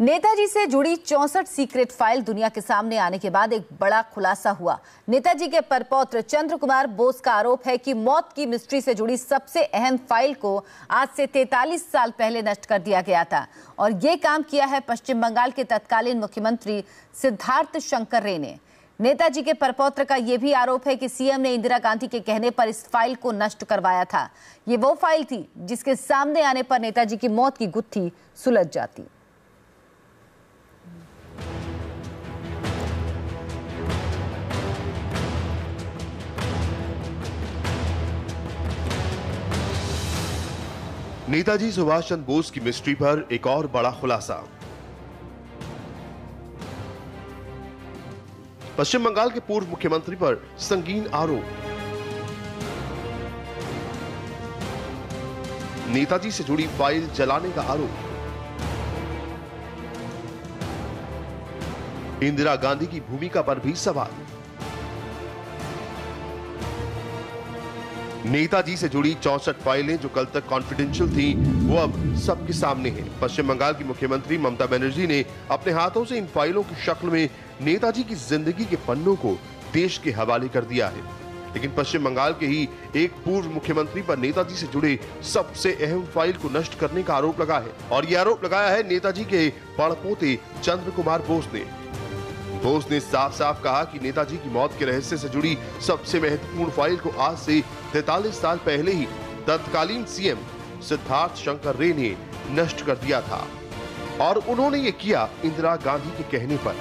नेताजी से जुड़ी 64 secret file दुनिया के सामने आने के बाद एक बड़ा खुलासा हुआ। नेताजी के परपौत्र चंद्र कुमार बोस का आरोप है कि मौत की मिस्ट्री से जुड़ी सबसे अहम फाइल को आज से 43 साल पहले नष्ट कर दिया गया था और ये काम किया है पश्चिम बंगाल के तत्कालीन मुख्यमंत्री सिद्धार्थ शंकर रे ने। नेताजी के परपौत्र का यह भी आरोप है कि सीएम ने इंदिरा गांधी के कहने पर इस फाइल को नष्ट करवाया था। ये वो फाइल थी जिसके सामने आने पर नेताजी की मौत की गुत्थी सुलझ जाती। नेताजी सुभाष चंद्र बोस की मिस्ट्री पर एक और बड़ा खुलासा। पश्चिम बंगाल के पूर्व मुख्यमंत्री पर संगीन आरोप। नेताजी से जुड़ी फाइल जलाने का आरोप। इंदिरा गांधी की भूमिका पर भी सवाल। नेताजी से जुड़ी 64 फाइलें जो कल तक कॉन्फिडेंशियल थी, वो अब सबके सामने हैं। पश्चिम बंगाल की मुख्यमंत्री ममता बनर्जी ने अपने हाथों से इन फाइलों की शक्ल में नेताजी की जिंदगी के पन्नों को देश के हवाले कर दिया है। लेकिन पश्चिम बंगाल के ही एक पूर्व मुख्यमंत्री पर नेताजी से जुड़े सबसे अहम फाइल को नष्ट करने का आरोप लगा है और यह आरोप लगाया है नेताजी के बड़पोते चंद्र कुमार बोस ने। बोस ने साफ साफ कहा कि नेताजी की मौत के रहस्य से जुड़ी सबसे महत्वपूर्ण फाइल को आज से 43 साल पहले ही तत्कालीन सीएम सिद्धार्थ शंकर रे ने नष्ट कर दिया था और उन्होंने ये किया इंदिरा गांधी के कहने पर।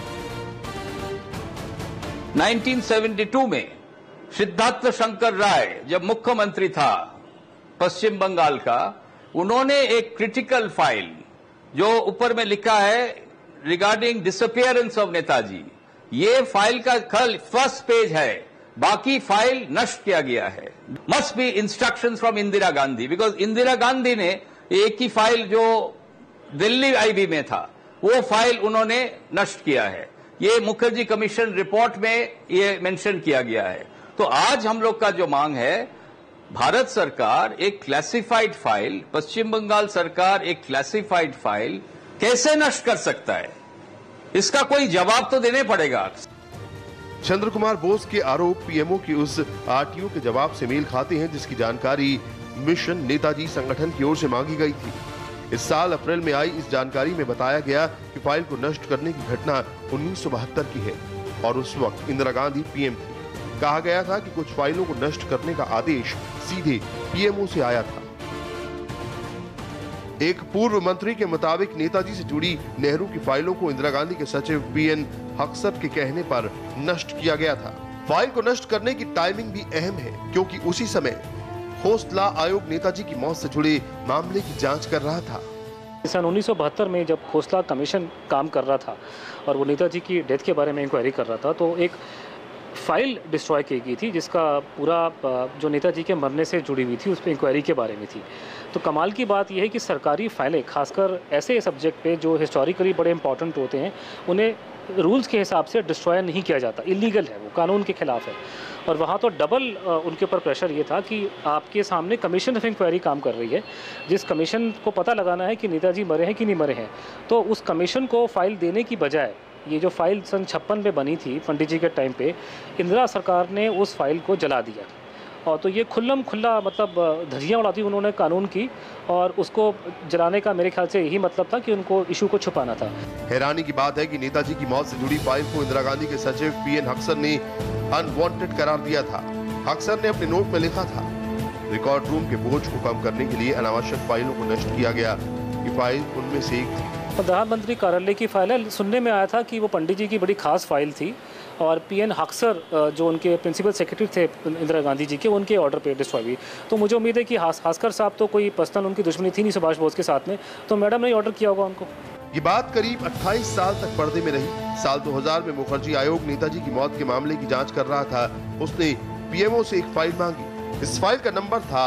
1972 में सिद्धार्थ शंकर राय जब मुख्यमंत्री था पश्चिम बंगाल का, उन्होंने एक क्रिटिकल फाइल जो ऊपर में लिखा है रिगार्डिंग डिसअपियरेंस ऑफ नेताजी, ये फाइल का कल फर्स्ट पेज है, बाकी फाइल नष्ट किया गया है। Must be instructions from Indira Gandhi, because Indira Gandhi ने एक ही फाइल जो दिल्ली आईबी में था वो फाइल उन्होंने नष्ट किया है। ये मुखर्जी कमीशन रिपोर्ट में ये मेंशन किया गया है। तो आज हम लोग का जो मांग है, भारत सरकार एक क्लासिफाइड फाइल, पश्चिम बंगाल सरकार एक क्लासिफाइड फाइल कैसे नष्ट कर सकता है, इसका कोई जवाब तो देने पड़ेगा। चंद्र कुमार बोस के आरोप पीएमओ की उस आरटीओ के जवाब से मेल खाते हैं जिसकी जानकारी मिशन नेताजी संगठन की ओर से मांगी गई थी। इस साल अप्रैल में आई इस जानकारी में बताया गया कि फाइल को नष्ट करने की घटना 1972 की है और उस वक्त इंदिरा गांधी पीएम थी। कहा गया था कि कुछ फाइलों को नष्ट करने का आदेश सीधे पीएमओ से आया था। एक पूर्व मंत्री के मुताबिक नेताजी से जुड़ी नेहरू की फाइलों को इंदिरा गांधी के सचिव पीएन हक्सर के कहने पर नष्ट किया गया था। फाइल को नष्ट करने की टाइमिंग भी अहम है क्योंकि उसी समय खोसला आयोग नेताजी की मौत से जुड़े मामले की जांच कर रहा था। सन 1972 में जब खोसला कमीशन काम कर रहा था और वो नेताजी की डेथ के बारे में इंक्वायरी कर रहा था, तो एक फाइल डिस्ट्रॉय की गई थी जिसका पूरा जो नेताजी के मरने से जुड़ी हुई थी उस पर इंक्वायरी के बारे में थी। तो कमाल की बात यह है कि सरकारी फाइलें, खासकर ऐसे सब्जेक्ट पे जो हिस्टोरिकली बड़े इंपॉर्टेंट होते हैं, उन्हें रूल्स के हिसाब से डिस्ट्रॉय नहीं किया जाता। इलीगल है, वो कानून के खिलाफ है। और वहाँ तो डबल उनके ऊपर प्रेशर ये था कि आपके सामने कमीशन ऑफ इंक्वायरी काम कर रही है, जिस कमीशन को पता लगाना है कि नेताजी मरे हैं कि नहीं मरे हैं। तो उस कमीशन को फाइल देने की बजाय ये जो फाइल सन 56 में बनी थी पंडित जी के टाइम पे, इंदिरा सरकार ने उस फाइल को जला दिया। और तो ये खुल्लम खुल्ला मतलब धज्जियाँ उड़ाती उन्होंने कानून की, और उसको जलाने का मेरे ख्याल से यही मतलब था कि उनको इशू को छुपाना था। हैरानी की बात है कि नेताजी की मौत से जुड़ी फाइल को इंदिरा गांधी के सचिव पीएन हक्सर ने अनवांटेड करार दिया था। हक्सर ने अपने नोट में लिखा था, रिकॉर्ड रूम के बोझ को कम करने के लिए अनावश्यक फाइलों को नष्ट किया गया। ये फाइल उनमें से एक थी। प्रधानमंत्री कार्यालय की फाइल है। सुनने में आया था कि वो पंडित जी की बड़ी खास फाइल थी और पीएन हक्सर जो उनके प्रिंसिपल सेक्रेटरी थे इंदिरा गांधी जी के, उनके ऑर्डर पे डिस्ट्रॉय हुई। तो मुझे उम्मीद है कि हक्सर साहब तो कोई पर्सनल उनकी दुश्मनी थी नहीं सुभाष बोस के साथ में, तो मैडम ने ऑर्डर किया होगा उनको। ये बात करीब 28 साल तक पर्दे में रही। साल 2000 में मुखर्जी आयोग नेताजी की मौत के मामले की जांच कर रहा था। उसने पीएमओ से एक फाइल मांगी। इस फाइल का नंबर था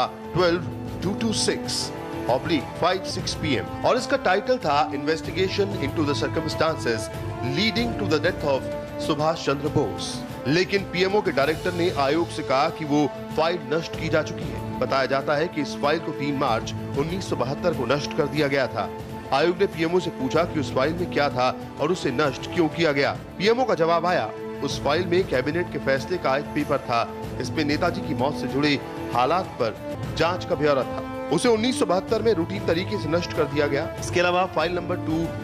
12226/56 PM और इसका टाइटल था investigation into the circumstances leading to the death of Subhash Chandra Bose. लेकिन पीएमओ के डायरेक्टर ने आयोग से कहा कि वो फाइल नष्ट की जा चुकी है। बताया जाता है कि इस फाइल को 3 मार्च 1972 को नष्ट कर दिया गया था। आयोग ने पीएमओ से पूछा कि उस फाइल में क्या था और उसे नष्ट क्यों किया गया। पीएमओ का जवाब आया, उस फाइल में कैबिनेट के फैसले का एक पेपर था। इसमें नेताजी की मौत से जुड़े हालात पर जांच का ब्यौरा था। उसे 1972 में रूटीन तरीके से नष्ट कर दिया गया। इसके अलावा फाइल नंबर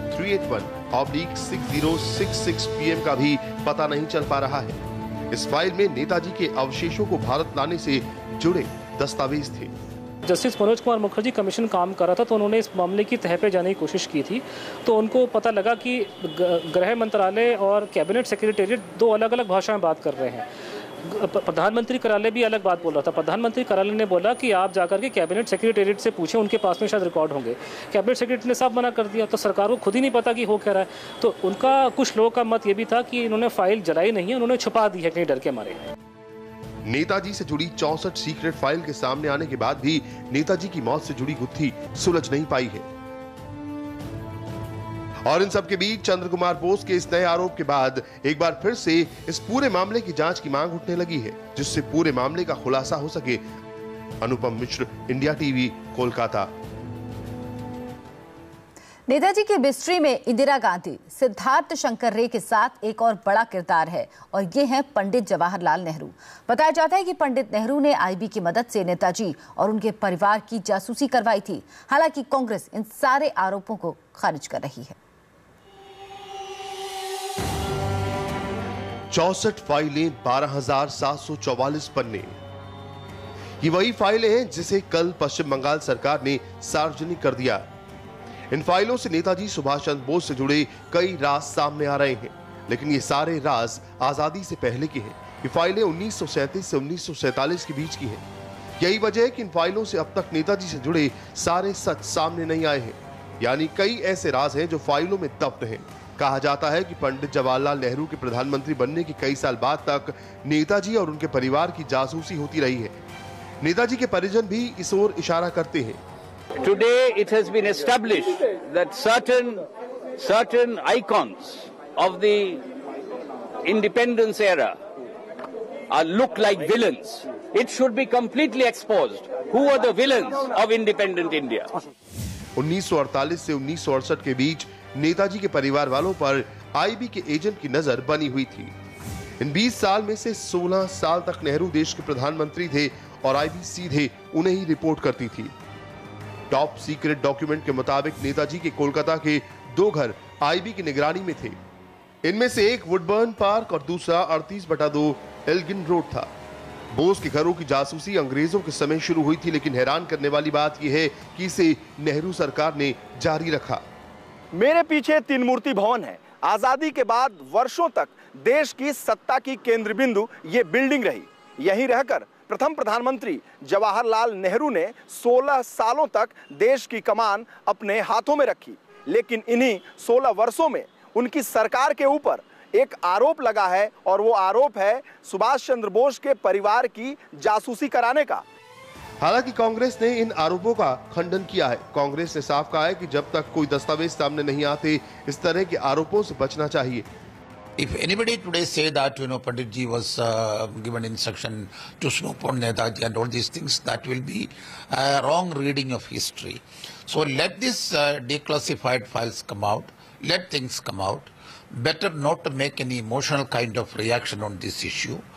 2381/6066 पीएम का भी पता नहीं चल पा रहा है। इस फाइल में नेताजी के अवशेषों को भारत लाने से जुड़े दस्तावेज थे। जस्टिस मनोज कुमार मुखर्जी कमीशन काम कर रहा था, तो उन्होंने इस मामले की तह पे जाने की कोशिश की थी। तो उनको पता लगा कि गृह मंत्रालय और कैबिनेट सेक्रेटेरिएट दो अलग अलग भाषा में बात कर रहे हैं। प्रधानमंत्री कार्यालय भी अलग बात बोल रहा था। प्रधानमंत्री कार्यालय ने बोला कि आप जाकर के कैबिनेट सेक्रेटेरिएट से पूछें, उनके पास में शायद रिकॉर्ड होंगे। कैबिनेट सेक्रेटरी ने सब मना कर दिया। तो सरकार को खुद ही नहीं पता कि हो क्या रहा है। तो उनका कुछ लोगों का मत ये भी था कि इन्होंने फाइल जलाई नहीं है, उन्होंने छुपा दी है कहीं डर के मारे। नेताजी से जुड़ी 64 सीक्रेट फाइल के सामने आने के बाद भी नेताजी की मौत से जुड़ी गुत्थी सुलझ नहीं पाई है। और इन सब के बीच चंद्र कुमार बोस के इस नए आरोप के बाद एक बार फिर से इस पूरे मामले की जांच की मांग उठने लगी है, जिससे पूरे मामले का खुलासा हो सके। Anupam Mishra, India TV, Kolkata. नेताजी की मिस्ट्री में इंदिरा गांधी, सिद्धार्थ शंकर रे के साथ एक और बड़ा किरदार है और ये हैं पंडित जवाहरलाल नेहरू। बताया जाता है कि पंडित नेहरू ने आईबी की मदद से नेताजी और उनके परिवार की जासूसी करवाई थी। हालांकि कांग्रेस इन सारे आरोपों को खारिज कर रही है। 64 फाइलें, 12,744 पन्ने। ये वही फाइलें हैं जिसे कल पश्चिम बंगाल सरकार ने सार्वजनिक कर दिया। इन फाइलों से नेताजी सुभाष चंद्र बोस से जुड़े कई राज सामने आ रहे हैं, लेकिन ये सारे राज आजादी से पहले के हैं। ये फाइलें 1937 से 1947 के बीच की हैं। यही वजह है कि इन फाइलों से अब तक नेताजी से जुड़े सारे सच सामने नहीं आए हैं। यानी कई ऐसे राज हैं जो फाइलों में दफ्न हैं। कहा जाता है कि पंडित जवाहरलाल नेहरू के प्रधानमंत्री बनने के कई साल बाद तक नेताजी और उनके परिवार की जासूसी होती रही है। नेताजी के परिजन भी इस ओर इशारा करते हैं। Today it has been established that certain icons of the independence era look like villains. It should be completely exposed. Who are the villains of independent India? 1948 से 1968 के बीच नेताजी के परिवार वालों पर आईबी के एजेंट की नजर बनी हुई थी। इन 20 साल में से 16 साल तक नेहरू देश के प्रधानमंत्री थे और आईबी सीधे उन्हें ही रिपोर्ट करती थी। टॉप सीक्रेट डॉक्यूमेंट के मुताबिक नेताजी के कोलकाता के 2 घर आईबी की निगरानी में थे। इनमें से एक वुडबर्न पार्क और दूसरा 38/2 एल्गिन रोड था। बोस के घरों की जासूसी अंग्रेजों के समय शुरू हुई थी, लेकिन हैरान करने वाली बात यह है कि इसे नेहरू सरकार ने जारी रखा। मेरे पीछे 3 मूर्ति भवन है। आजादी के बाद वर्षों तक देश की सत्ता की केंद्र बिंदु ये बिल्डिंग रही। यहीं रहकर प्रथम प्रधानमंत्री जवाहरलाल नेहरू ने 16 सालों तक देश की कमान अपने हाथों में रखी। लेकिन इन्हीं 16 वर्षों में उनकी सरकार के ऊपर एक आरोप लगा है और वो आरोप है सुभाष चंद्र बोस के परिवार की जासूसी कराने का। हालांकि कांग्रेस ने इन आरोपों का खंडन किया है। कांग्रेस ने साफ कहा है कि जब तक कोई दस्तावेज सामने नहीं आते, इस तरह के आरोपों से बचना चाहिए। If anybody today say that Pandit ji was given instruction to snoop on Netaji and all these things, that will be a wrong reading of history. So let these declassified files come out. Let things come out. Better not to make any emotional kind of reaction on this issue.